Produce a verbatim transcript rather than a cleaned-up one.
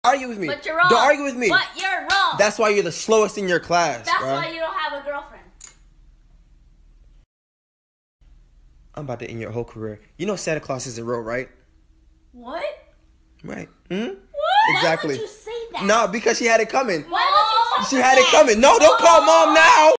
argue with me. But you're wrong. Don't argue with me. But you're wrong. That's why you're the slowest in your class. That's bro. why you don't have a girlfriend. I'm about to end your whole career. You know Santa Claus Isn't real, right? What? Right. Hmm? What? Exactly. Why would you say that? No, because she had it coming. Why would you talk She like had it that? coming. No, don't call mom now.